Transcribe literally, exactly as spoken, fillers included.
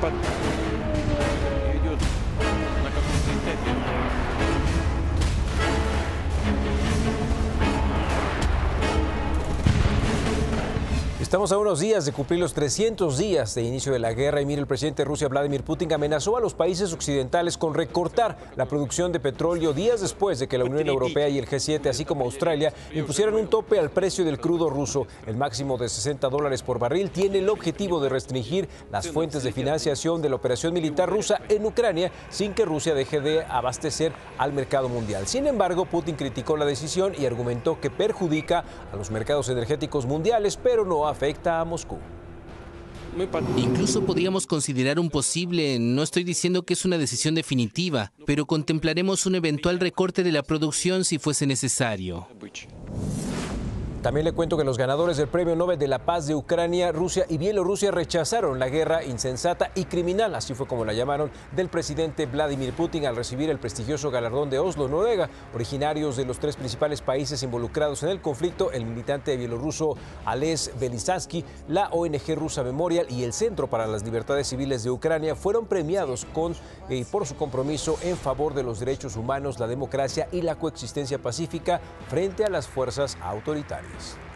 pat идет на каком-то этапе. Estamos a unos días de cumplir los trescientos días de inicio de la guerra y mire, el presidente de Rusia, Vladimir Putin, amenazó a los países occidentales con recortar la producción de petróleo días después de que la Unión Europea y el G siete, así como Australia, impusieran un tope al precio del crudo ruso. El máximo de sesenta dólares por barril tiene el objetivo de restringir las fuentes de financiación de la operación militar rusa en Ucrania sin que Rusia deje de abastecer al mercado mundial. Sin embargo, Putin criticó la decisión y argumentó que perjudica a los mercados energéticos mundiales, pero no afecta afecta a Moscú. Incluso podríamos considerar un posible, no estoy diciendo que es una decisión definitiva, pero contemplaremos un eventual recorte de la producción si fuese necesario. También le cuento que los ganadores del Premio Nobel de la Paz de Ucrania, Rusia y Bielorrusia rechazaron la guerra insensata y criminal, así fue como la llamaron, del presidente Vladimir Putin al recibir el prestigioso galardón de Oslo, Noruega. Originarios de los tres principales países involucrados en el conflicto, el militante bielorruso Ales Belisatsky, la O N G rusa Memorial y el Centro para las Libertades Civiles de Ucrania fueron premiados con, eh, por su compromiso en favor de los derechos humanos, la democracia y la coexistencia pacífica frente a las fuerzas autoritarias.